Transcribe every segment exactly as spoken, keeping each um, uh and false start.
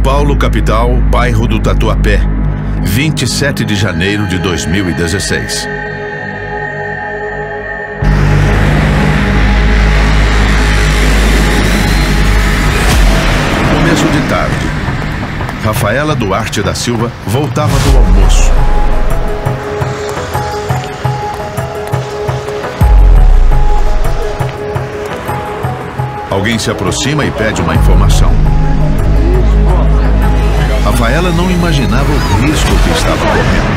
Paulo, capital, bairro do Tatuapé, vinte e sete de janeiro de dois mil e dezesseis. Começo de tarde. Rafaela Duarte da Silva voltava do almoço. Alguém se aproxima e pede uma informação. Rafaela não imaginava o risco que estava correndo.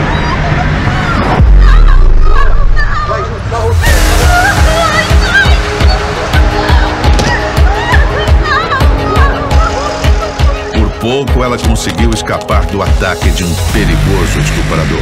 Por pouco, ela conseguiu escapar do ataque de um perigoso estuprador.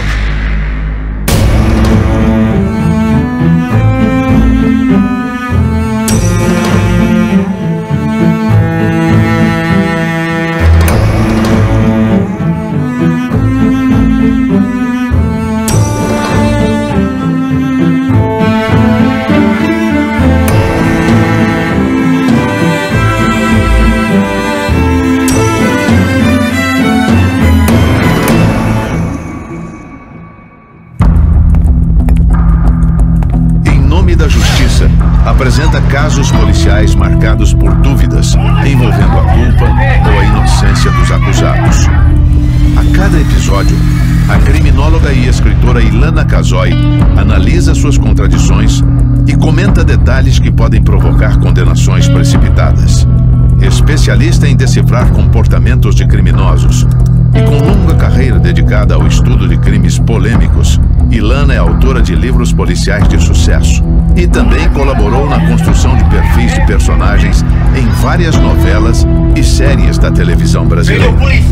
Apresenta casos policiais marcados por dúvidas envolvendo a culpa ou a inocência dos acusados. A cada episódio, a criminóloga e escritora Ilana Casoy analisa suas contradições e comenta detalhes que podem provocar condenações precipitadas. Especialista em decifrar comportamentos de criminosos e com longa carreira dedicada ao estudo de crimes polêmicos, Ilana é autora de livros policiais de sucesso e também colaborou na construção de perfis de personagens em várias novelas e séries da televisão brasileira.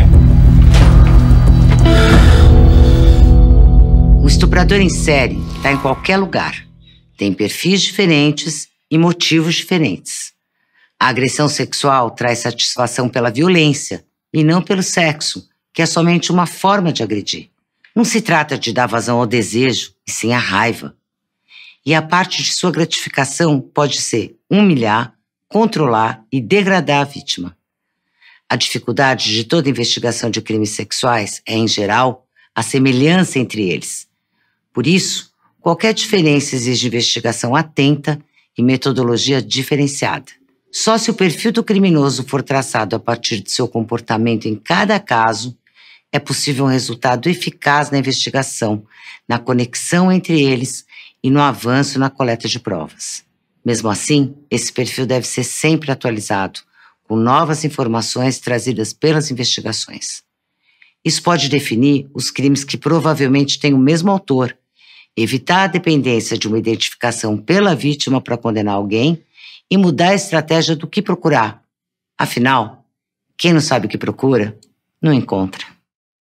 O estuprador em série está em qualquer lugar. Tem perfis diferentes e motivos diferentes. A agressão sexual traz satisfação pela violência e não pelo sexo, que é somente uma forma de agredir. Não se trata de dar vazão ao desejo, e sim à raiva. E a parte de sua gratificação pode ser humilhar, controlar e degradar a vítima. A dificuldade de toda investigação de crimes sexuais é, em geral, a semelhança entre eles. Por isso, qualquer diferença exige investigação atenta e metodologia diferenciada. Só se o perfil do criminoso for traçado a partir de seu comportamento em cada caso, é possível um resultado eficaz na investigação, na conexão entre eles e no avanço na coleta de provas. Mesmo assim, esse perfil deve ser sempre atualizado, com novas informações trazidas pelas investigações. Isso pode definir os crimes que provavelmente têm o mesmo autor, evitar a dependência de uma identificação pela vítima para condenar alguém e mudar a estratégia do que procurar. Afinal, quem não sabe o que procura, não encontra.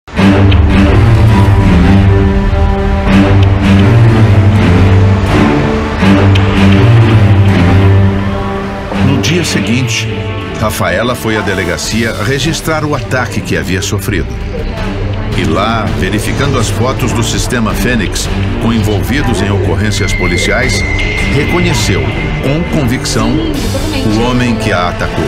No dia seguinte, Rafaela foi à delegacia registrar o ataque que havia sofrido. E lá, verificando as fotos do sistema Fênix com envolvidos em ocorrências policiais, reconheceu, com convicção, o homem que a atacou.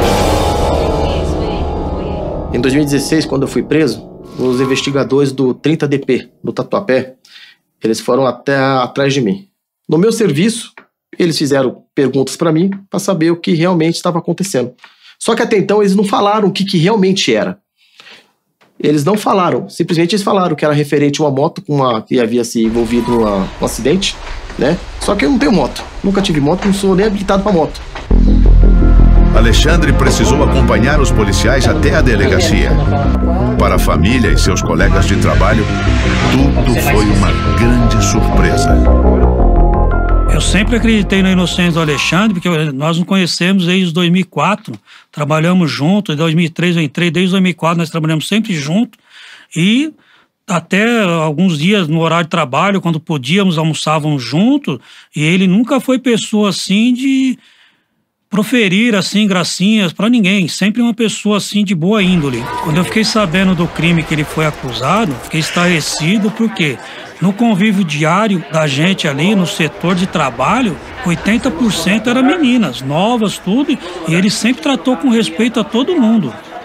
Em dois mil e dezesseis, quando eu fui preso, os investigadores do trinta D P, do Tatuapé, eles foram até atrás de mim. No meu serviço, eles fizeram perguntas para mim para saber o que realmente estava acontecendo. Só que até então eles não falaram o que, que realmente era. Eles não falaram, simplesmente eles falaram que era referente a uma moto com uma, que havia se envolvido num acidente, né? Só que eu não tenho moto, nunca tive moto, não sou nem habilitado para moto. Alexandre precisou acompanhar os policiais até a delegacia. Para a família e seus colegas de trabalho, tudo foi uma grande surpresa. Eu sempre acreditei na inocência do Alexandre, porque nós nos conhecemos desde dois mil e quatro, trabalhamos juntos, em dois mil e três eu entrei, desde dois mil e quatro nós trabalhamos sempre juntos, e até alguns dias no horário de trabalho, quando podíamos, almoçávamos juntos, e ele nunca foi pessoa assim de proferir assim gracinhas para ninguém, sempre uma pessoa assim de boa índole. Quando eu fiquei sabendo do crime que ele foi acusado, fiquei estarrecido, porque no convívio diário da gente ali no setor de trabalho, oitenta por cento eram meninas, novas, tudo, e ele sempre tratou com respeito a todo mundo.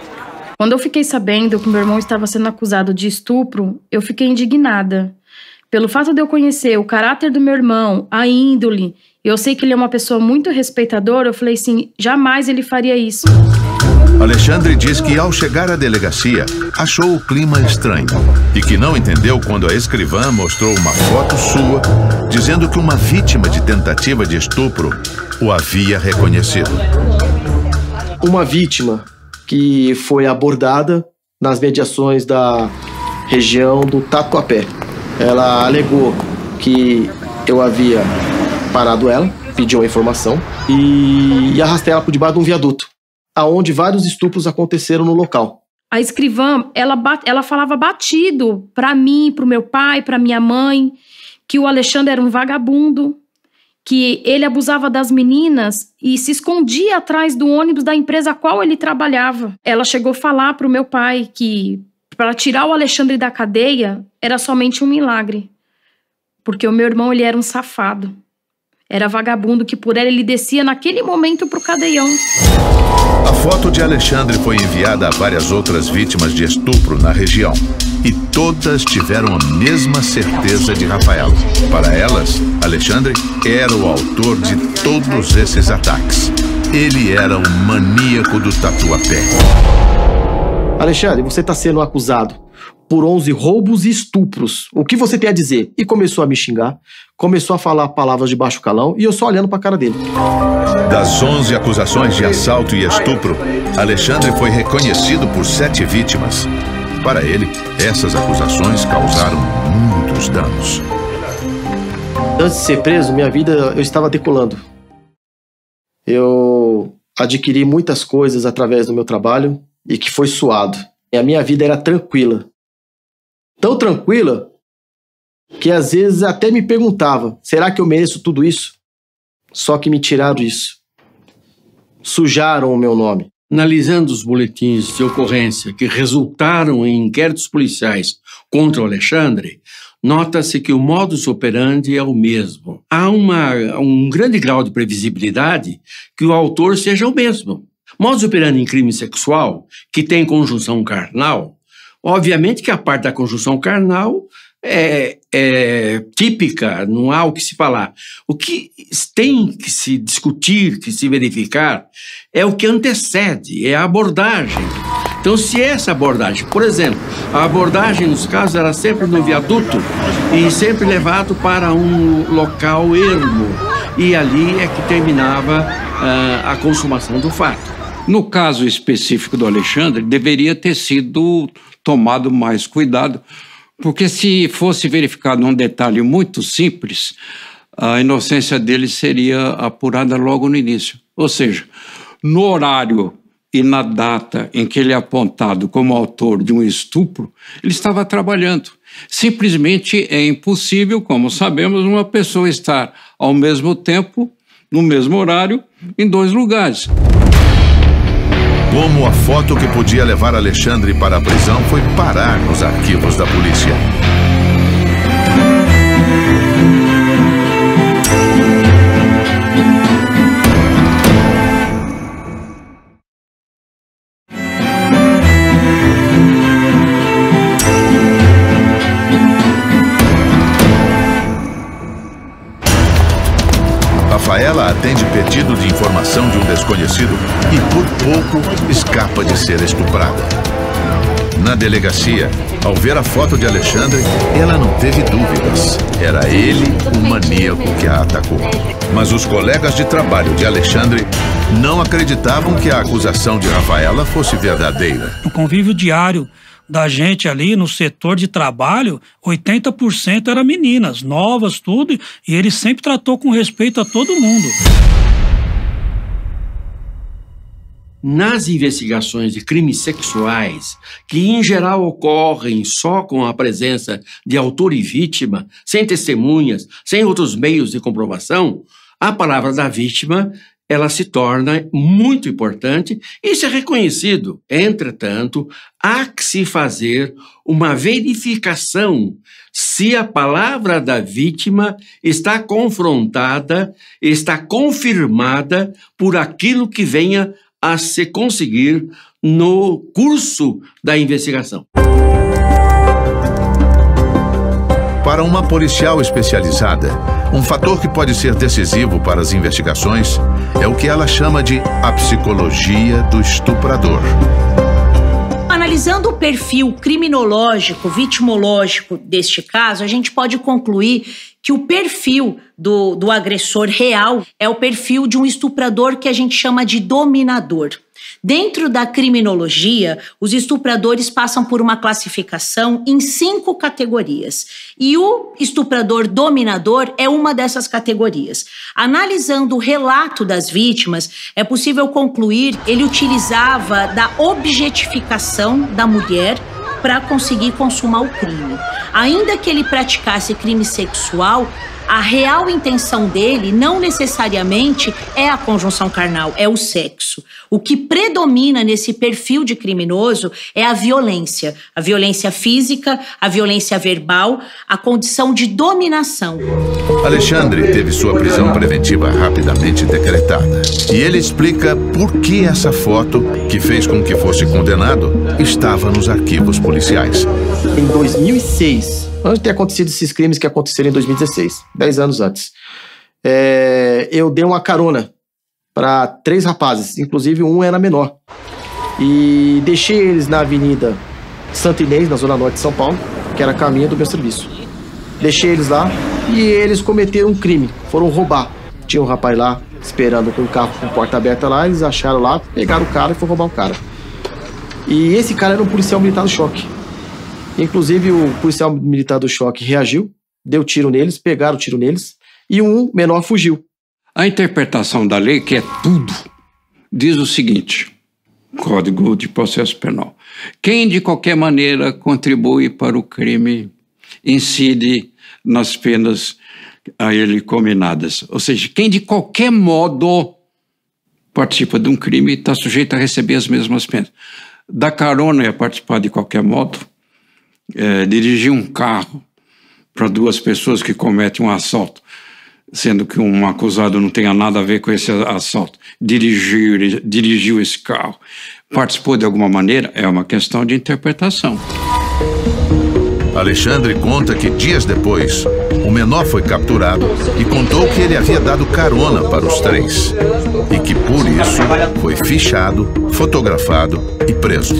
Quando eu fiquei sabendo que meu irmão estava sendo acusado de estupro, eu fiquei indignada. Pelo fato de eu conhecer o caráter do meu irmão, a índole, eu sei que ele é uma pessoa muito respeitadora, eu falei assim, jamais ele faria isso. Alexandre diz que ao chegar à delegacia, achou o clima estranho e que não entendeu quando a escrivã mostrou uma foto sua, dizendo que uma vítima de tentativa de estupro o havia reconhecido. Uma vítima que foi abordada nas mediações da região do Tatuapé. Ela alegou que eu havia parado ela, pediu uma informação e, e arrastei ela por debaixo de um viaduto, aonde vários estupros aconteceram no local. A escrivã, ela, ela falava batido pra mim, pro meu pai, pra minha mãe, que o Alexandre era um vagabundo, que ele abusava das meninas e se escondia atrás do ônibus da empresa a qual ele trabalhava. Ela chegou a falar pro meu pai que para tirar o Alexandre da cadeia era somente um milagre, porque o meu irmão ele era um safado. Era vagabundo que por ela ele descia naquele momento pro cadeião. A foto de Alexandre foi enviada a várias outras vítimas de estupro na região. E todas tiveram a mesma certeza de Rafaela. Para elas, Alexandre era o autor de todos esses ataques. Ele era o maníaco do Tatuapé. Alexandre, você está sendo acusado por onze roubos e estupros. O que você tem a dizer? E começou a me xingar, começou a falar palavras de baixo calão e eu só olhando para a cara dele. Das onze acusações de assalto e estupro, Alexandre foi reconhecido por sete vítimas. Para ele, essas acusações causaram muitos danos. Antes de ser preso, minha vida eu estava decolando. Eu adquiri muitas coisas através do meu trabalho e que foi suado. E a minha vida era tranquila. Tão tranquila que às vezes até me perguntava, será que eu mereço tudo isso? Só que me tiraram isso. Sujaram o meu nome. Analisando os boletins de ocorrência que resultaram em inquéritos policiais contra o Alexandre, nota-se que o modus operandi é o mesmo. Há uma, um grande grau de previsibilidade que o autor seja o mesmo. Modus operandi em crime sexual, que tem conjunção carnal, obviamente que a parte da conjunção carnal é, é típica, não há o que se falar. O que tem que se discutir, que se verificar, é o que antecede, é a abordagem. Então, se essa abordagem, por exemplo, a abordagem nos casos era sempre no viaduto e sempre levado para um local ermo, e ali é que terminava uh, a consumação do fato. No caso específico do Alexandre, deveria ter sido tomado mais cuidado, porque se fosse verificado um detalhe muito simples, a inocência dele seria apurada logo no início. Ou seja, no horário e na data em que ele é apontado como autor de um estupro, ele estava trabalhando. Simplesmente é impossível, como sabemos, uma pessoa estar ao mesmo tempo, no mesmo horário, em dois lugares. Como a foto que podia levar Alexandre para a prisão foi parar nos arquivos da polícia. Rafaela atende pedido de informação de um desconhecido e por pouco escapa de ser estuprada. Na delegacia, ao ver a foto de Alexandre, ela não teve dúvidas. Era ele o maníaco que a atacou. Mas os colegas de trabalho de Alexandre não acreditavam que a acusação de Rafaela fosse verdadeira. No convívio diário da gente ali no setor de trabalho, oitenta por cento eram meninas, novas, tudo, e ele sempre tratou com respeito a todo mundo. Nas investigações de crimes sexuais, que em geral ocorrem só com a presença de autor e vítima, sem testemunhas, sem outros meios de comprovação, a palavra da vítima ela se torna muito importante e isso é reconhecido. Entretanto, há que se fazer uma verificação se a palavra da vítima está confrontada, está confirmada por aquilo que venha a se conseguir no curso da investigação. Para uma policial especializada, um fator que pode ser decisivo para as investigações é o que ela chama de a psicologia do estuprador. Analisando o perfil criminológico, vitimológico deste caso, a gente pode concluir que o perfil do, do agressor real é o perfil de um estuprador que a gente chama de dominador. Dentro da criminologia, os estupradores passam por uma classificação em cinco categorias. E o estuprador dominador é uma dessas categorias. Analisando o relato das vítimas, é possível concluir que ele utilizava da objetificação da mulher para conseguir consumar o crime. Ainda que ele praticasse crime sexual, a real intenção dele não necessariamente é a conjunção carnal, é o sexo. O que predomina nesse perfil de criminoso é a violência. A violência física, a violência verbal, a condição de dominação. Alexandre teve sua prisão preventiva rapidamente decretada. E ele explica por que essa foto, que fez com que fosse condenado, estava nos arquivos policiais. Em dois mil e seis, antes de ter acontecido esses crimes que aconteceram em dois mil e dezesseis, dez anos antes, é, eu dei uma carona para três rapazes, inclusive um era menor. E deixei eles na Avenida Santa Inês, na Zona Norte de São Paulo, que era a caminho do meu serviço. Deixei eles lá e eles cometeram um crime, foram roubar. Tinha um rapaz lá, esperando com o carro com porta aberta lá, eles acharam lá, pegaram o cara e foram roubar o cara. E esse cara era um policial militar do choque. Inclusive, o policial militar do choque reagiu, deu tiro neles, pegaram o tiro neles, e um menor fugiu. A interpretação da lei, que é tudo, diz o seguinte, Código de Processo Penal. Quem, de qualquer maneira, contribui para o crime, incide nas penas a ele cominadas. Ou seja, quem, de qualquer modo, participa de um crime, está sujeito a receber as mesmas penas. Dar carona é participar de qualquer modo. É, dirigir um carro para duas pessoas que cometem um assalto, sendo que um acusado não tenha nada a ver com esse assalto, dirigir, dirigiu esse carro, participou de alguma maneira, é uma questão de interpretação. Alexandre conta que dias depois, o menor foi capturado e contou que ele havia dado carona para os três e que por isso foi fichado, fotografado e preso.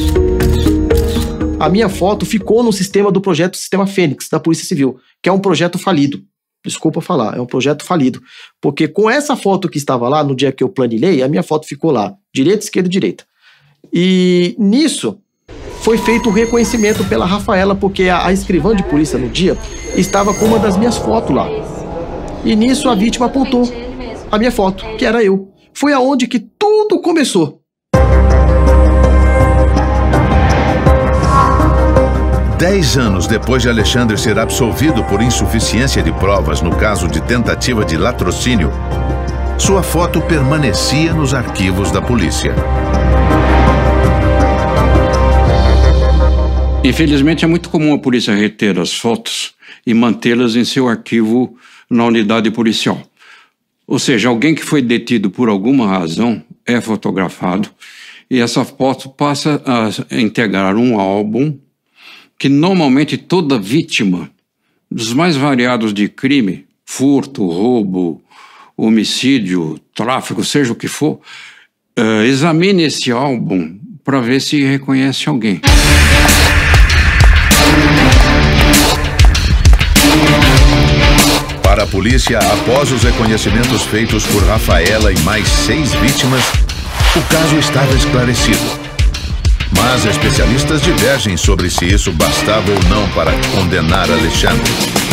A minha foto ficou no sistema do projeto Sistema Fênix, da Polícia Civil, que é um projeto falido. Desculpa falar, é um projeto falido. Porque com essa foto que estava lá, no dia que eu planilhei, a minha foto ficou lá, direita, esquerda, direita. E nisso foi feito o reconhecimento pela Rafaela, porque a, a escrivã de polícia no dia estava com uma das minhas fotos lá. E nisso a vítima apontou a minha foto, que era eu. Foi aonde que tudo começou. Dez anos depois de Alexandre ser absolvido por insuficiência de provas no caso de tentativa de latrocínio, sua foto permanecia nos arquivos da polícia. Infelizmente, é muito comum a polícia reter as fotos e mantê-las em seu arquivo na unidade policial. Ou seja, alguém que foi detido por alguma razão é fotografado e essa foto passa a integrar um álbum que normalmente toda vítima dos mais variados de crime, furto, roubo, homicídio, tráfico, seja o que for, uh, examine esse álbum para ver se reconhece alguém. Para a polícia, após os reconhecimentos feitos por Rafaela e mais seis vítimas, o caso estava esclarecido. Mas especialistas divergem sobre se isso bastava ou não para condenar Alexandre.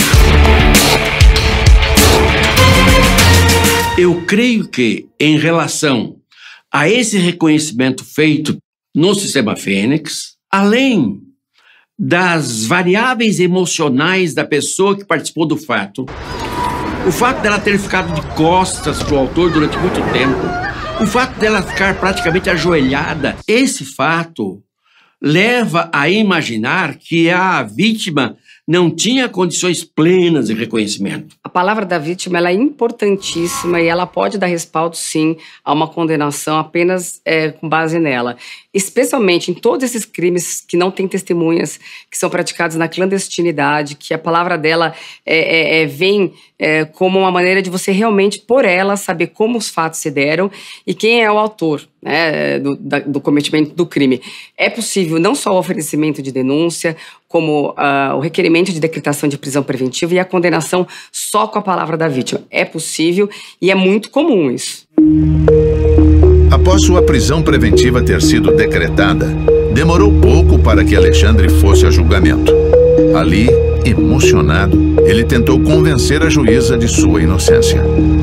Eu creio que, em relação a esse reconhecimento feito no Sistema Fênix, além das variáveis emocionais da pessoa que participou do fato, o fato dela ter ficado de costas para o autor durante muito tempo, o fato dela ficar praticamente ajoelhada, esse fato leva a imaginar que a vítima não tinha condições plenas de reconhecimento. A palavra da vítima ela é importantíssima e ela pode dar respaldo, sim, a uma condenação apenas é, com base nela. Especialmente em todos esses crimes que não têm testemunhas, que são praticados na clandestinidade, que a palavra dela é, é, é, vem é, como uma maneira de você realmente, por ela, saber como os fatos se deram e quem é o autor, né, do, da, do cometimento do crime. É possível não só o oferecimento de denúncia, como uh, o requerimento de decretação de prisão preventiva e a condenação só com a palavra da vítima. É possível e é muito comum isso. Após sua prisão preventiva ter sido decretada, demorou pouco para que Alexandre fosse a julgamento. Ali, emocionado, ele tentou convencer a juíza de sua inocência.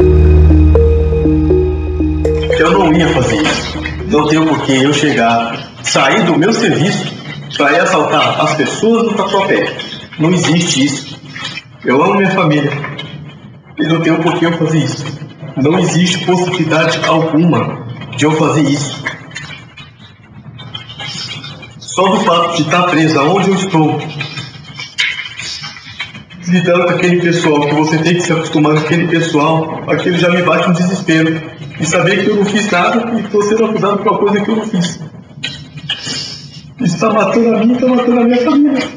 Eu não ia fazer isso. Não tenho por que eu chegar, sair do meu serviço para ir assaltar as pessoas do Tatuapé. Não existe isso. Eu amo minha família e não tenho por que eu fazer isso. Não existe possibilidade alguma de eu fazer isso. Só do fato de estar presa onde eu estou, lidando com aquele pessoal, que você tem que se acostumar com aquele pessoal, aquilo já me bate um desespero. E saber que eu não fiz nada e estou sendo acusado por uma coisa que eu não fiz. Isso está matando a mim, está matando a minha família.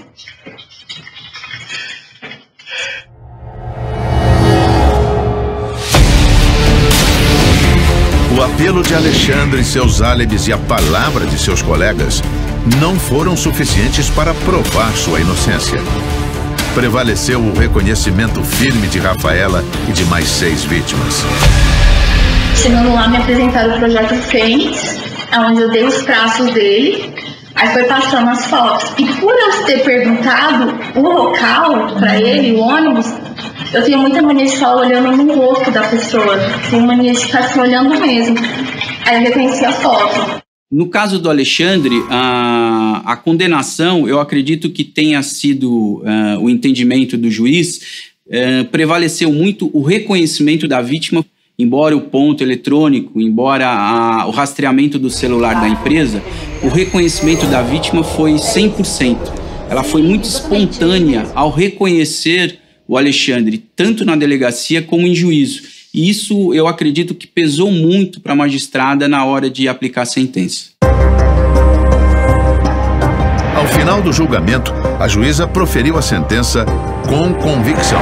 O apelo de Alexandre, seus álibis e a palavra de seus colegas não foram suficientes para provar sua inocência. Prevaleceu o reconhecimento firme de Rafaela e de mais seis vítimas. Chegando lá, me apresentaram o projeto Fênix, onde eu dei os traços dele, aí foi passando as fotos. E por eu ter perguntado o local para ele, o ônibus, eu tinha muita mania de ficar olhando no rosto da pessoa, tinha mania de ficar se olhando mesmo. Aí eu reconheci a foto. No caso do Alexandre, a, a condenação, eu acredito que tenha sido uh, o entendimento do juiz, uh, prevaleceu muito o reconhecimento da vítima. Embora o ponto eletrônico, embora a, o rastreamento do celular da empresa, o reconhecimento da vítima foi cem por cento. Ela foi muito espontânea ao reconhecer o Alexandre, tanto na delegacia como em juízo. E isso eu acredito que pesou muito para a magistrada na hora de aplicar a sentença. Ao final do julgamento, a juíza proferiu a sentença com convicção.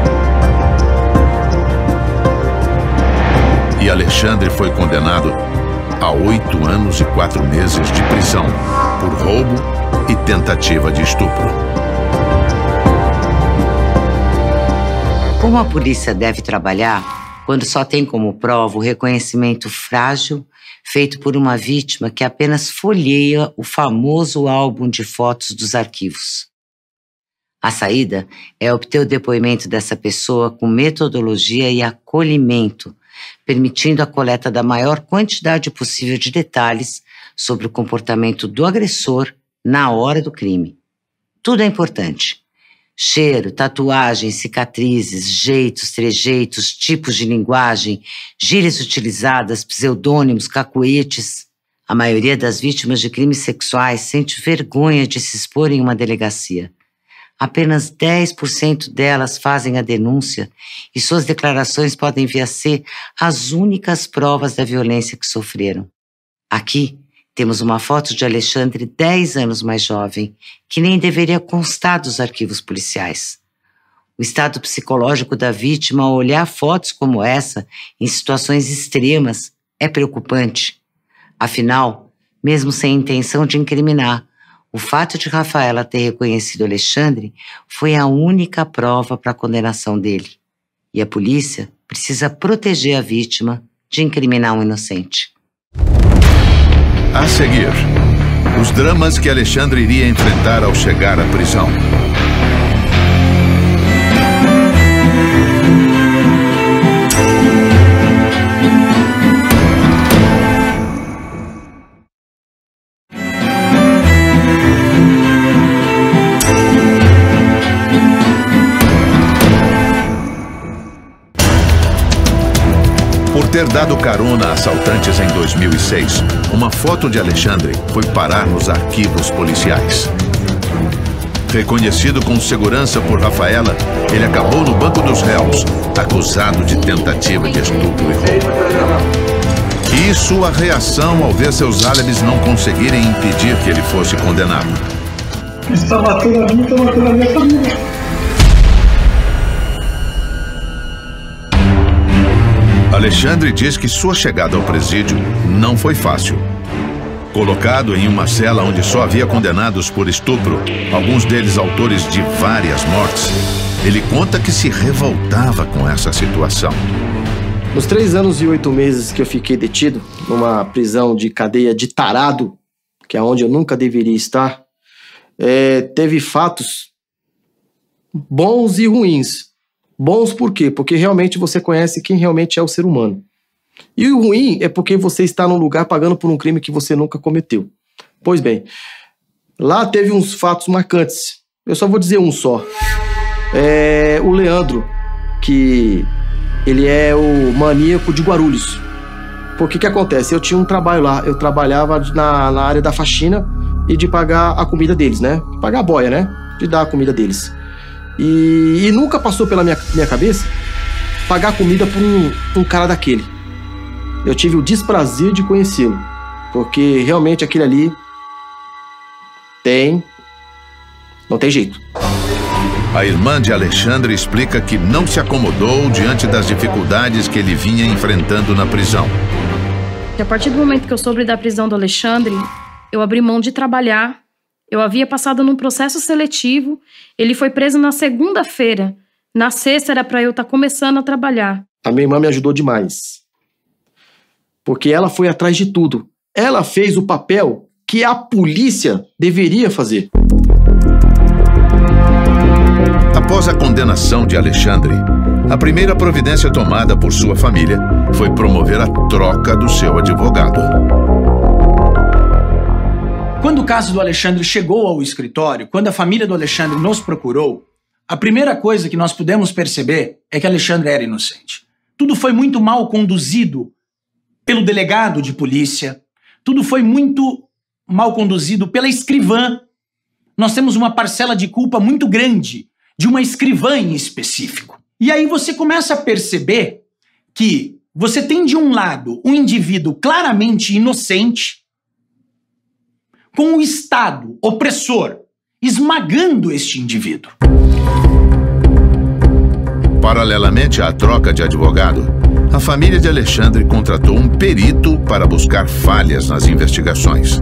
E Alexandre foi condenado a oito anos e quatro meses de prisão por roubo e tentativa de estupro. Como a polícia deve trabalhar quando só tem como prova o reconhecimento frágil feito por uma vítima que apenas folheia o famoso álbum de fotos dos arquivos? A saída é obter o depoimento dessa pessoa com metodologia e acolhimento, permitindo a coleta da maior quantidade possível de detalhes sobre o comportamento do agressor na hora do crime. Tudo é importante. Cheiro, tatuagens, cicatrizes, jeitos, trejeitos, tipos de linguagem, gírias utilizadas, pseudônimos, cacuetes. A maioria das vítimas de crimes sexuais sente vergonha de se expor em uma delegacia. Apenas dez por cento delas fazem a denúncia e suas declarações podem vir a ser as únicas provas da violência que sofreram. Aqui temos uma foto de Alexandre dez anos mais jovem, que nem deveria constar dos arquivos policiais. O estado psicológico da vítima ao olhar fotos como essa em situações extremas é preocupante. Afinal, mesmo sem intenção de incriminar, o fato de Rafaela ter reconhecido Alexandre foi a única prova para a condenação dele. E a polícia precisa proteger a vítima de incriminar um inocente. A seguir, os dramas que Alexandre iria enfrentar ao chegar à prisão. Por ter dado carona a assaltantes em dois mil e seis, uma foto de Alexandre foi parar nos arquivos policiais. Reconhecido com segurança por Rafaela, ele acabou no banco dos réus, acusado de tentativa de estupro e roubo. E sua reação ao ver seus álibis não conseguirem impedir que ele fosse condenado. Está matando a mim, está matando a minha família. Alexandre diz que sua chegada ao presídio não foi fácil. Colocado em uma cela onde só havia condenados por estupro, alguns deles autores de várias mortes, ele conta que se revoltava com essa situação. Nos três anos e oito meses que eu fiquei detido, numa prisão de cadeia de tarado, que é onde eu nunca deveria estar, é, teve fatos bons e ruins. Bons por quê? Porque realmente você conhece quem realmente é o ser humano. E o ruim é porque você está num lugar pagando por um crime que você nunca cometeu. Pois bem, lá teve uns fatos marcantes. Eu só vou dizer um só. É o Leandro, que ele é o maníaco de Guarulhos. Porque que acontece? Eu tinha um trabalho lá. Eu trabalhava na, na área da faxina e de pagar a comida deles, né? Pagar a boia, né? De dar a comida deles. E, e nunca passou pela minha, minha cabeça pagar comida por um, um cara daquele. Eu tive o desprazer de conhecê-lo, porque realmente aquele ali tem... não tem jeito. A irmã de Alexandre explica que não se acomodou diante das dificuldades que ele vinha enfrentando na prisão. A partir do momento que eu soube da prisão do Alexandre, eu abri mão de trabalhar. Eu havia passado num processo seletivo, ele foi preso na segunda-feira. Na sexta era para eu estar começando a trabalhar. A minha irmã me ajudou demais, porque ela foi atrás de tudo. Ela fez o papel que a polícia deveria fazer. Após a condenação de Alexandre, a primeira providência tomada por sua família foi promover a troca do seu advogado. Quando o caso do Alexandre chegou ao escritório, quando a família do Alexandre nos procurou, a primeira coisa que nós pudemos perceber é que Alexandre era inocente. Tudo foi muito mal conduzido pelo delegado de polícia, tudo foi muito mal conduzido pela escrivã. Nós temos uma parcela de culpa muito grande de uma escrivã em específico. E aí você começa a perceber que você tem de um lado um indivíduo claramente inocente, com o Estado opressor esmagando este indivíduo. Paralelamente à troca de advogado, a família de Alexandre contratou um perito para buscar falhas nas investigações.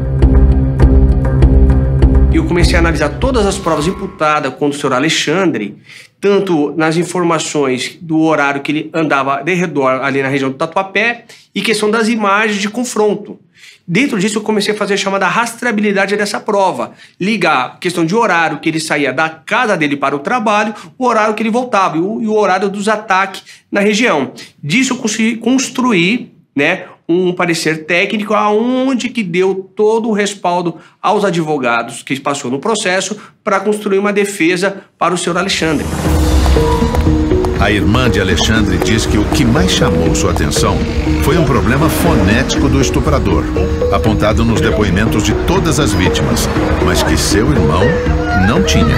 Eu comecei a analisar todas as provas imputadas contra o senhor Alexandre, tanto nas informações do horário que ele andava de redor ali na região do Tatuapé e questão das imagens de confronto. Dentro disso, eu comecei a fazer a chamada rastreabilidade dessa prova. Ligar a questão de horário que ele saía da casa dele para o trabalho, o horário que ele voltava e o, e o horário dos ataques na região. Disso eu consegui construir, né, um parecer técnico aonde que deu todo o respaldo aos advogados que passou no processo para construir uma defesa para o senhor Alexandre. A irmã de Alexandre diz que o que mais chamou sua atenção foi um problema fonético do estuprador, apontado nos depoimentos de todas as vítimas, mas que seu irmão não tinha.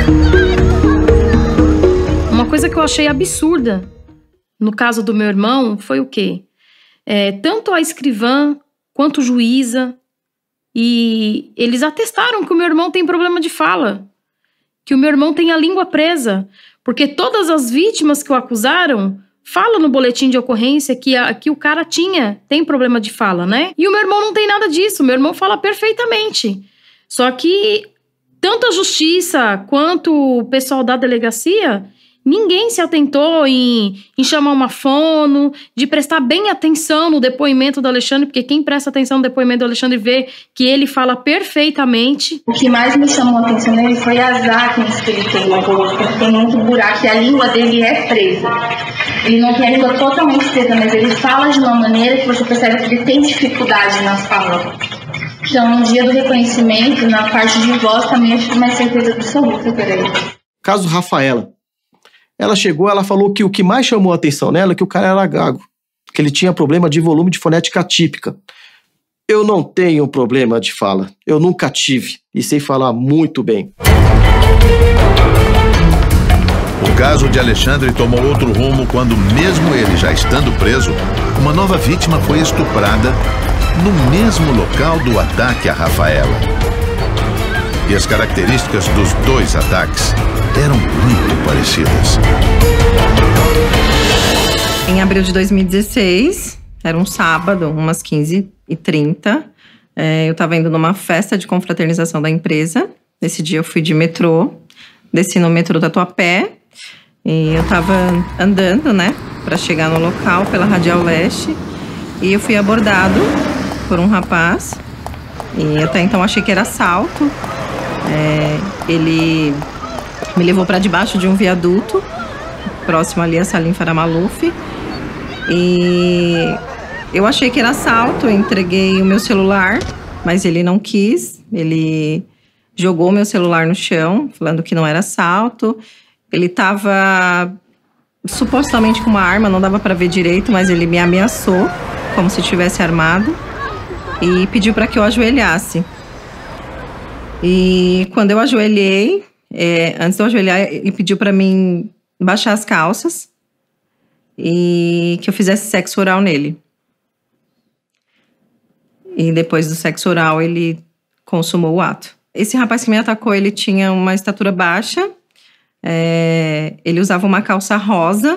Uma coisa que eu achei absurda no caso do meu irmão foi o quê? É, tanto a escrivã quanto a juíza, e eles atestaram que o meu irmão tem problema de fala, que o meu irmão tem a língua presa, porque todas as vítimas que o acusaram falam no boletim de ocorrência que, a, que o cara tinha, tem problema de fala, né? E o meu irmão não tem nada disso, meu irmão fala perfeitamente. Só que tanto a justiça quanto o pessoal da delegacia, ninguém se atentou em, em chamar uma fono, de prestar bem atenção no depoimento do Alexandre, porque quem presta atenção no depoimento do Alexandre vê que ele fala perfeitamente. O que mais me chamou a atenção nele foi as acnes que ele tem na boca, ele tem muito buraco e a língua dele é presa. Ele não tem a língua totalmente presa, mas ele fala de uma maneira que você percebe que ele tem dificuldade nas falas. Então, no dia do reconhecimento, na parte de voz, também eu tive mais certeza absoluta por ele. Caso Rafaela. Ela chegou, ela falou que o que mais chamou a atenção nela é que o cara era gago, que ele tinha problema de volume de fonética atípica. Eu não tenho problema de fala, eu nunca tive, e sei falar muito bem. caso de Alexandre tomou outro rumo quando, mesmo ele já estando preso, uma nova vítima foi estuprada no mesmo local do ataque a Rafaela. E as características dos dois ataques eram muito parecidas. Em abril de dois mil e dezesseis, era um sábado, umas quinze e trinta, é, eu estava indo numa festa de confraternização da empresa. Nesse dia eu fui de metrô, desci no metrô Tatuapé e eu estava andando, né, para chegar no local pela Radial Leste, e eu fui abordado por um rapaz e até então achei que era assalto. É, ele me levou para debaixo de um viaduto próximo ali a Salim Farah Maluf e eu achei que era assalto. Eu entreguei o meu celular, mas ele não quis. Ele jogou meu celular no chão, falando que não era assalto. Ele estava supostamente com uma arma, não dava para ver direito, mas ele me ameaçou como se estivesse armado e pediu para que eu ajoelhasse. E quando eu ajoelhei, é, antes de eu ajoelhar, ele pediu para mim baixar as calças e que eu fizesse sexo oral nele. E depois do sexo oral, ele consumou o ato. Esse rapaz que me atacou, ele tinha uma estatura baixa, é, ele usava uma calça rosa.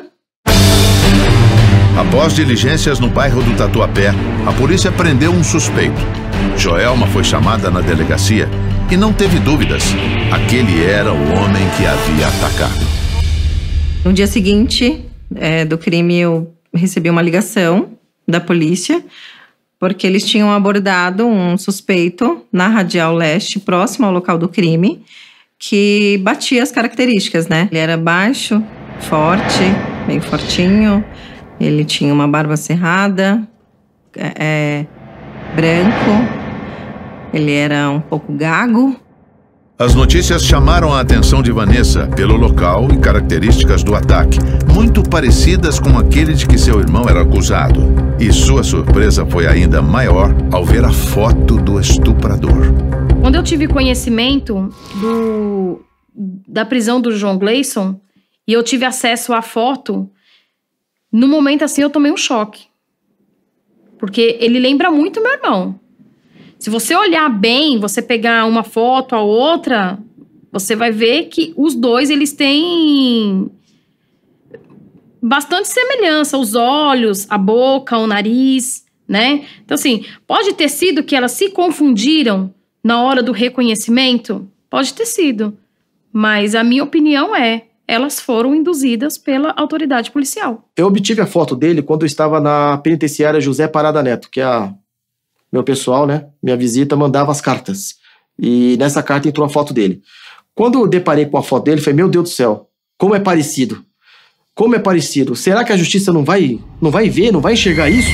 Após diligências no bairro do Tatuapé, a polícia prendeu um suspeito. Joelma foi chamada na delegacia e não teve dúvidas. Aquele era o homem que havia atacado. No dia seguinte é, do crime, eu recebi uma ligação da polícia, porque eles tinham abordado um suspeito na Radial Leste, próximo ao local do crime, que batia as características, né? Ele era baixo, forte, bem fortinho, ele tinha uma barba cerrada, é, branco, ele era um pouco gago. As notícias chamaram a atenção de Vanessa pelo local e características do ataque, muito parecidas com aquele de que seu irmão era acusado. E sua surpresa foi ainda maior ao ver a foto do estuprador. Quando eu tive conhecimento do, da prisão do João Gleison e eu tive acesso à foto, no momento assim eu tomei um choque. Porque ele lembra muito meu irmão. Se você olhar bem, você pegar uma foto, a outra, você vai ver que os dois, eles têm bastante semelhança. Os olhos, a boca, o nariz, né? Então, assim, pode ter sido que elas se confundiram na hora do reconhecimento? Pode ter sido. Mas a minha opinião é, elas foram induzidas pela autoridade policial. Eu obtive a foto dele quando eu estava na penitenciária José Parada Neto, que é a... meu pessoal, né, minha visita, mandava as cartas. E nessa carta entrou a foto dele. Quando eu deparei com a foto dele, falei, meu Deus do céu, como é parecido. Como é parecido. Será que a justiça não vai, não vai ver, não vai enxergar isso?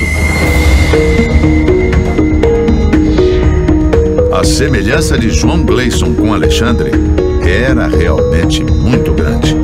A semelhança de João Gleison com Alexandre era realmente muito grande.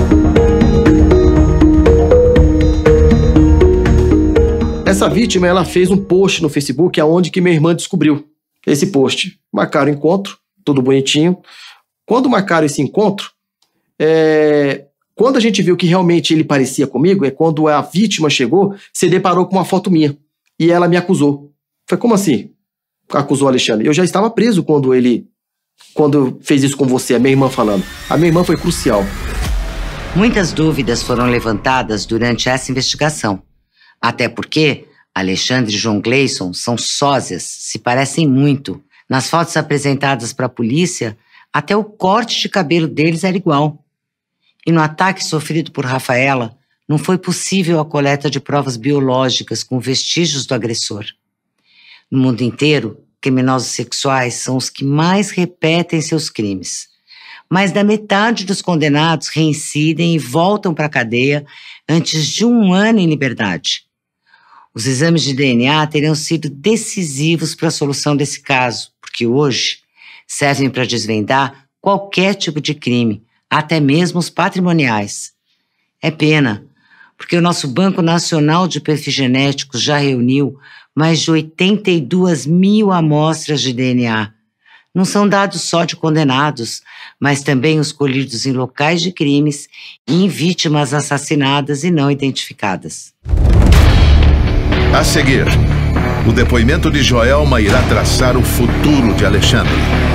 Essa vítima, ela fez um post no Facebook aonde que minha irmã descobriu esse post. Marcaram o encontro, tudo bonitinho. Quando marcaram esse encontro, é... quando a gente viu que realmente ele parecia comigo, é quando a vítima chegou, se deparou com uma foto minha. E ela me acusou. Foi como assim? Acusou o Alexandre. Eu já estava preso quando ele quando fez isso com você, a minha irmã falando. A minha irmã foi crucial. Muitas dúvidas foram levantadas durante essa investigação. Até porque Alexandre e João Gleison são sósias, se parecem muito. Nas fotos apresentadas para a polícia, até o corte de cabelo deles era igual. E no ataque sofrido por Rafaela, não foi possível a coleta de provas biológicas com vestígios do agressor. No mundo inteiro, criminosos sexuais são os que mais repetem seus crimes. Mais da metade dos condenados reincidem e voltam para a cadeia antes de um ano em liberdade. Os exames de D N A teriam sido decisivos para a solução desse caso, porque hoje servem para desvendar qualquer tipo de crime, até mesmo os patrimoniais. É pena, porque o nosso Banco Nacional de Perfis Genéticos já reuniu mais de oitenta e duas mil amostras de D N A. não são dados só de condenados, mas também os colhidos em locais de crimes e em vítimas assassinadas e não identificadas. A seguir, o depoimento de Joelma irá traçar o futuro de Alexandre.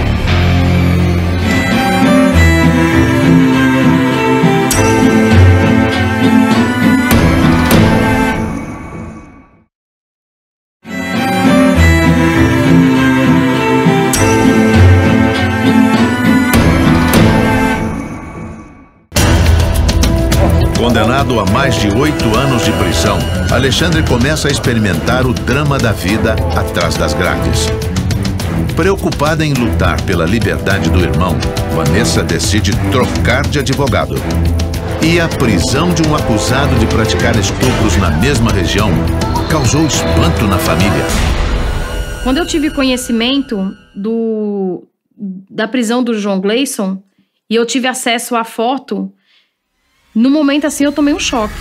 Condenado a mais de oito anos de prisão, Alexandre começa a experimentar o drama da vida atrás das grades. Preocupada em lutar pela liberdade do irmão, Vanessa decide trocar de advogado. E a prisão de um acusado de praticar estupros na mesma região causou espanto na família. Quando eu tive conhecimento do, da prisão do João Gleison e eu tive acesso à foto, no momento assim eu tomei um choque.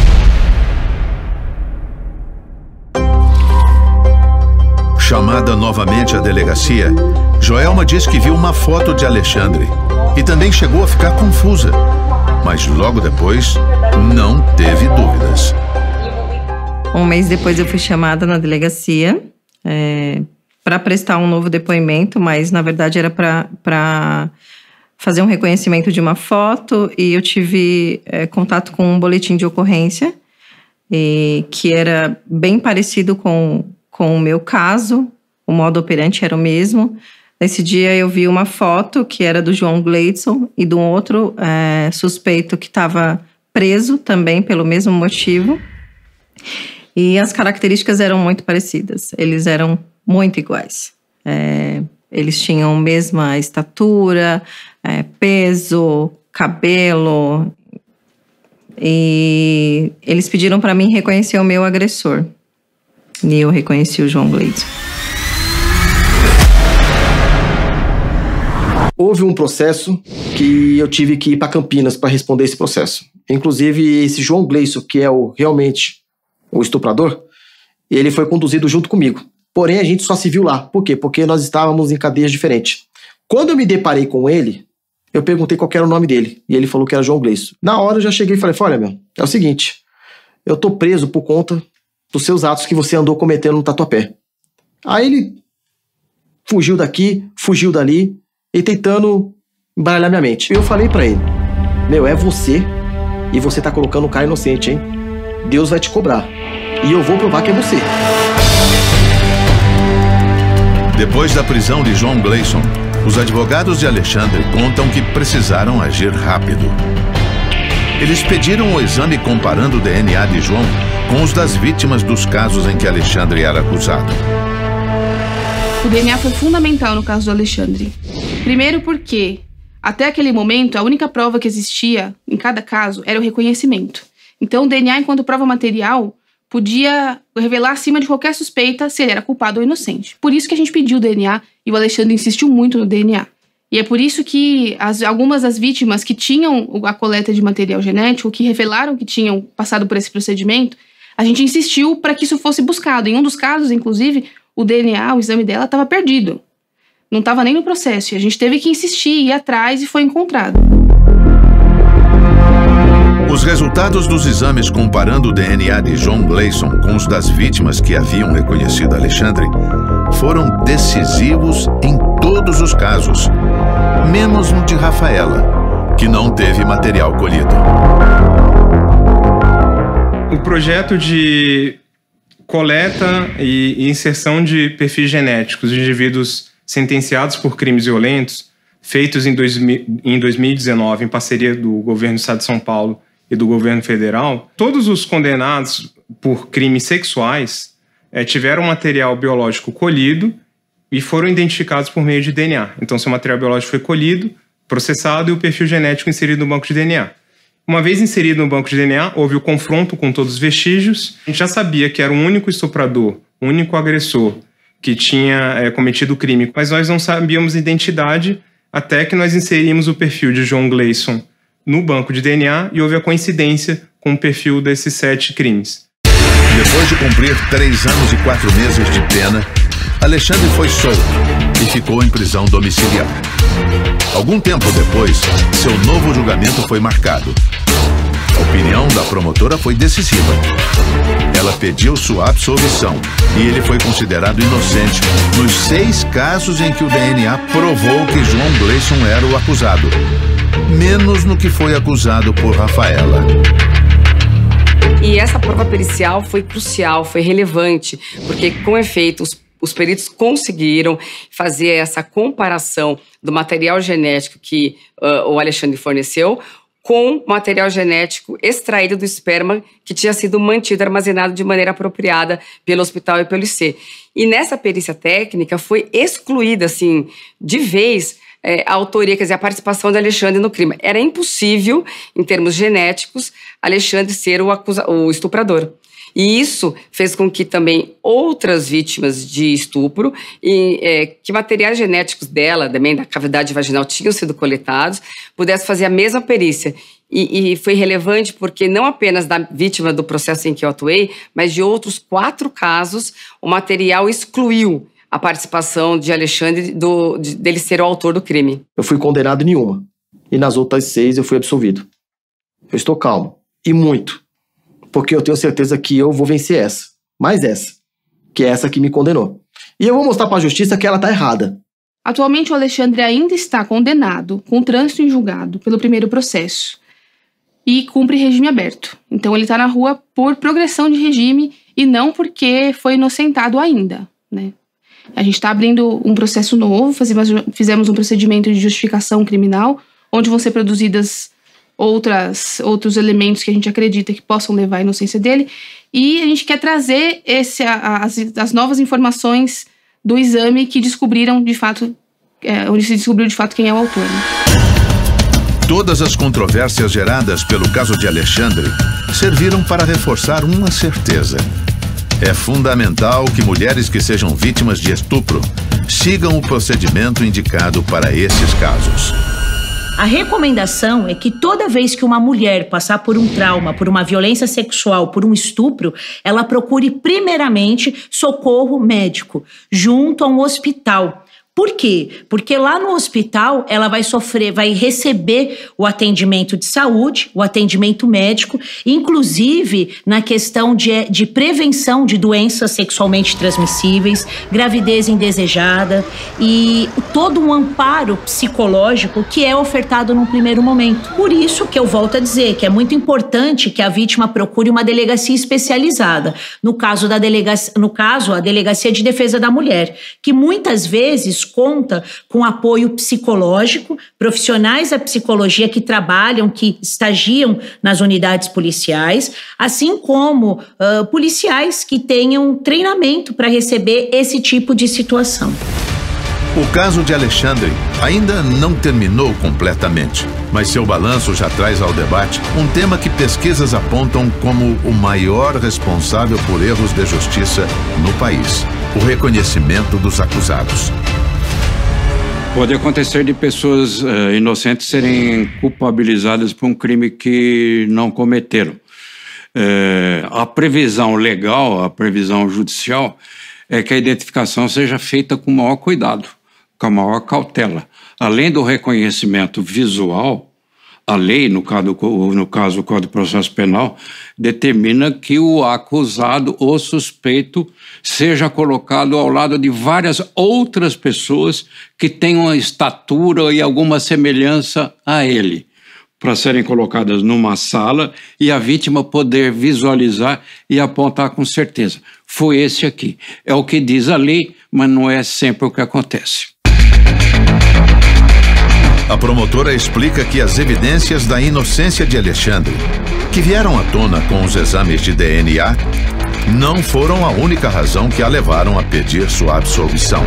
Chamada novamente à delegacia, Joelma diz que viu uma foto de Alexandre e também chegou a ficar confusa, mas logo depois não teve dúvidas. Um mês depois eu fui chamada na delegacia é, para prestar um novo depoimento, mas na verdade era para fazer um reconhecimento de uma foto, e eu tive é, contato com um boletim de ocorrência, e, que era bem parecido com, com o meu caso, o modo operante era o mesmo. Nesse dia eu vi uma foto que era do João Gleison e de um outro é, suspeito que estava preso também pelo mesmo motivo, e as características eram muito parecidas, eles eram muito iguais. É, eles tinham a mesma estatura, é, peso, cabelo, e eles pediram para mim reconhecer o meu agressor. E eu reconheci o João Gleison. Houve um processo que eu tive que ir para Campinas para responder esse processo. Inclusive, esse João Gleison, que é o, realmente o estuprador, ele foi conduzido junto comigo. Porém, a gente só se viu lá. Por quê? Porque nós estávamos em cadeias diferentes. Quando eu me deparei com ele, eu perguntei qual era o nome dele. E ele falou que era João Gleison. Na hora eu já cheguei e falei, olha, meu, é o seguinte, eu tô preso por conta dos seus atos que você andou cometendo no Tatuapé. Aí ele fugiu daqui, fugiu dali, e tentando embaralhar minha mente. Eu falei pra ele, meu, é você, e você tá colocando um cara inocente, hein? Deus vai te cobrar. E eu vou provar que é você. Depois da prisão de João Gleison, os advogados de Alexandre contam que precisaram agir rápido. Eles pediram o exame comparando o D N A de João com os das vítimas dos casos em que Alexandre era acusado. O D N A foi fundamental no caso do Alexandre. Primeiro porque, até aquele momento, a única prova que existia em cada caso era o reconhecimento. Então, o D N A, enquanto prova material, podia revelar acima de qualquer suspeita se ele era culpado ou inocente. Por isso que a gente pediu o D N A e o Alexandre insistiu muito no D N A. E é por isso que as, algumas das vítimas que tinham a coleta de material genético, que revelaram que tinham passado por esse procedimento, a gente insistiu para que isso fosse buscado. Em um dos casos, inclusive, o D N A, o exame dela, estava perdido. Não estava nem no processo. E a gente teve que insistir, ir atrás e foi encontrado. Os resultados dos exames comparando o D N A de João Gleison com os das vítimas que haviam reconhecido Alexandre foram decisivos em todos os casos, menos no de Rafaela, que não teve material colhido. O projeto de coleta e inserção de perfis genéticos de indivíduos sentenciados por crimes violentos, feitos em, dois mil, em dois mil e dezenove em parceria do governo do Estado de São Paulo e do governo federal, todos os condenados por crimes sexuais é, tiveram material biológico colhido e foram identificados por meio de D N A. Então, seu material biológico foi colhido, processado e o perfil genético inserido no banco de D N A. Uma vez inserido no banco de D N A, houve o confronto com todos os vestígios. A gente já sabia que era um único estuprador, um único agressor que tinha é, cometido o crime, mas nós não sabíamos a identidade até que nós inserimos o perfil de João Gleison no banco de D N A e houve a coincidência com o perfil desses sete crimes. Depois de cumprir três anos e quatro meses de pena, Alexandre foi solto e ficou em prisão domiciliar. Algum tempo depois, seu novo julgamento foi marcado. A opinião da promotora foi decisiva. Ela pediu sua absolvição e ele foi considerado inocente nos seis casos em que o D N A provou que João Gleison era o acusado, menos no que foi acusado por Rafaela. E essa prova pericial foi crucial, foi relevante, porque, com efeito, os, os peritos conseguiram fazer essa comparação do material genético que uh, o Alexandre forneceu com material genético extraído do esperma que tinha sido mantido, armazenado de maneira apropriada pelo hospital e pelo I C. E nessa perícia técnica foi excluída, assim, de vez, é, a autoria, quer dizer, a participação de Alexandre no crime. Era impossível, em termos genéticos, Alexandre ser o, acusa- o estuprador. E isso fez com que também outras vítimas de estupro, e, é, que materiais genéticos dela, também da cavidade vaginal, tinham sido coletados, pudessem fazer a mesma perícia. E, e foi relevante porque não apenas da vítima do processo em que eu atuei, mas de outros quatro casos, o material excluiu a participação de Alexandre, do, de, dele ser o autor do crime. Eu fui condenado em nenhuma. E nas outras seis eu fui absolvido. Eu estou calmo. E muito. Porque eu tenho certeza que eu vou vencer essa. Mais essa. Que é essa que me condenou. E eu vou mostrar para a justiça que ela está errada. Atualmente, o Alexandre ainda está condenado, com trânsito em julgado, pelo primeiro processo. E cumpre regime aberto. Então, ele está na rua por progressão de regime e não porque foi inocentado ainda, né? A gente está abrindo um processo novo, fizemos, fizemos um procedimento de justificação criminal, onde vão ser produzidas outras, outros elementos que a gente acredita que possam levar à inocência dele. E a gente quer trazer esse, as, as novas informações do exame que descobriram, de fato, é, onde se descobriu de fato quem é o autor, né? Todas as controvérsias geradas pelo caso de Alexandre serviram para reforçar uma certeza. É fundamental que mulheres que sejam vítimas de estupro sigam o procedimento indicado para esses casos. A recomendação é que toda vez que uma mulher passar por um trauma, por uma violência sexual, por um estupro, ela procure primeiramente socorro médico, junto a um hospital. Por quê? Porque lá no hospital ela vai sofrer, vai receber o atendimento de saúde, o atendimento médico, inclusive na questão de, de prevenção de doenças sexualmente transmissíveis, gravidez indesejada e todo um amparo psicológico que é ofertado num primeiro momento. Por isso que eu volto a dizer que é muito importante que a vítima procure uma delegacia especializada. No caso, da delegacia, no caso, a Delegacia de Defesa da Mulher, que muitas vezes conta com apoio psicológico, profissionais da psicologia que trabalham, que estagiam nas unidades policiais, assim como uh, policiais que tenham treinamento para receber esse tipo de situação. O caso de Alexandre ainda não terminou completamente, mas seu balanço já traz ao debate um tema que pesquisas apontam como o maior responsável por erros de justiça no país: o reconhecimento dos acusados. Pode acontecer de pessoas uh, inocentes serem culpabilizadas por um crime que não cometeram. Uh, a previsão legal, a previsão judicial, é que a identificação seja feita com o maior cuidado, com a maior cautela. Além do reconhecimento visual, a lei, no caso, no caso do Código de Processo Penal, determina que o acusado ou suspeito seja colocado ao lado de várias outras pessoas que tenham uma estatura e alguma semelhança a ele, para serem colocadas numa sala e a vítima poder visualizar e apontar com certeza. Foi esse aqui. É o que diz a lei, mas não é sempre o que acontece. A promotora explica que as evidências da inocência de Alexandre, que vieram à tona com os exames de D N A, não foram a única razão que a levaram a pedir sua absolvição.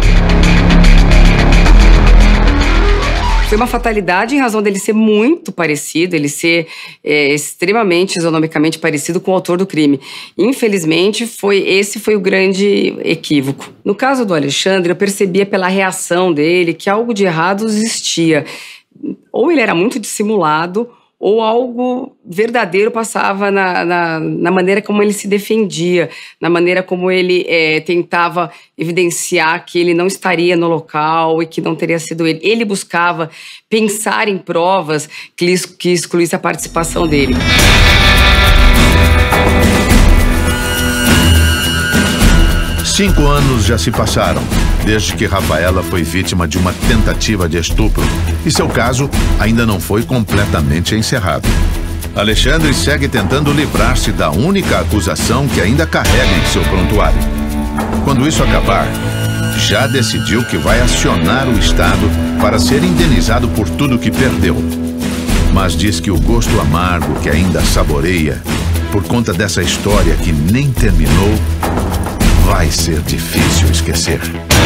Foi uma fatalidade em razão dele ser muito parecido, ele ser é, extremamente isonomicamente parecido com o autor do crime. Infelizmente, foi, esse foi o grande equívoco. No caso do Alexandre, eu percebia pela reação dele que algo de errado existia. Ou ele era muito dissimulado, ou algo verdadeiro passava na, na, na maneira como ele se defendia, na maneira como ele é, tentava evidenciar que ele não estaria no local e que não teria sido ele. Ele buscava pensar em provas que, que excluísse a participação dele. Cinco anos já se passaram, desde que Rafaela foi vítima de uma tentativa de estupro, e seu caso ainda não foi completamente encerrado. Alexandre segue tentando livrar-se da única acusação que ainda carrega em seu prontuário. Quando isso acabar, já decidiu que vai acionar o Estado para ser indenizado por tudo que perdeu. Mas diz que o gosto amargo que ainda saboreia, por conta dessa história que nem terminou, vai ser difícil esquecer.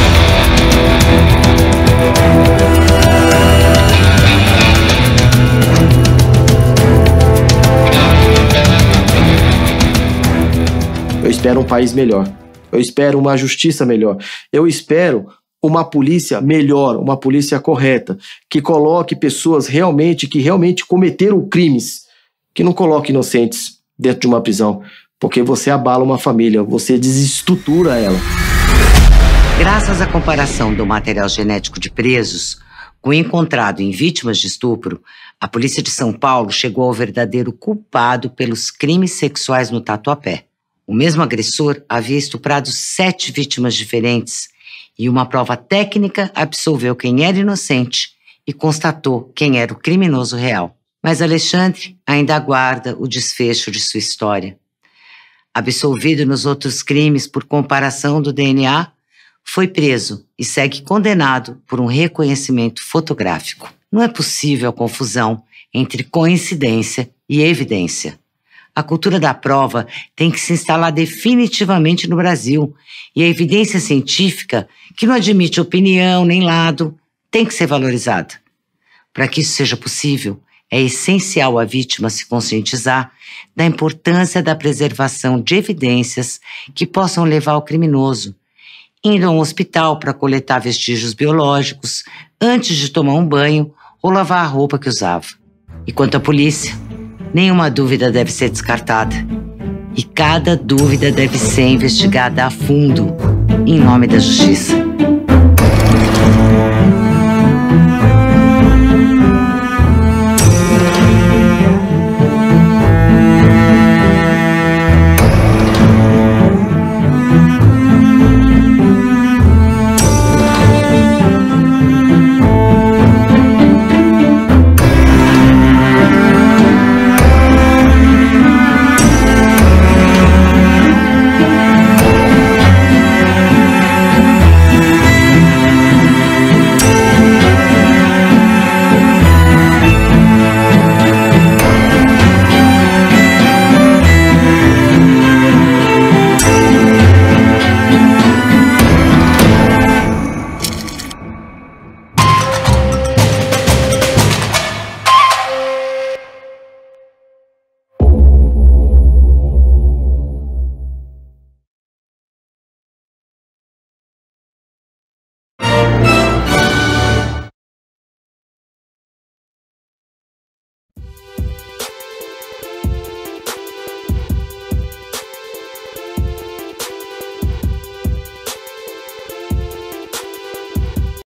Eu espero um país melhor. Eu espero uma justiça melhor. Eu espero uma polícia melhor, uma polícia correta, que coloque pessoas realmente, que realmente cometeram crimes, que não coloque inocentes dentro de uma prisão. Porque você abala uma família, você desestrutura ela. Graças à comparação do material genético de presos com o encontrado em vítimas de estupro, a polícia de São Paulo chegou ao verdadeiro culpado pelos crimes sexuais no Tatuapé. O mesmo agressor havia estuprado sete vítimas diferentes e uma prova técnica absolveu quem era inocente e constatou quem era o criminoso real. Mas Alexandre ainda aguarda o desfecho de sua história. Absolvido nos outros crimes por comparação do D N A, foi preso e segue condenado por um reconhecimento fotográfico. Não é possível a confusão entre coincidência e evidência. A cultura da prova tem que se instalar definitivamente no Brasil e a evidência científica, que não admite opinião nem lado, tem que ser valorizada. Para que isso seja possível, é essencial a vítima se conscientizar da importância da preservação de evidências que possam levar ao criminoso, indo a um hospital para coletar vestígios biológicos antes de tomar um banho ou lavar a roupa que usava. E quanto à polícia, nenhuma dúvida deve ser descartada. E cada dúvida deve ser investigada a fundo, em nome da justiça.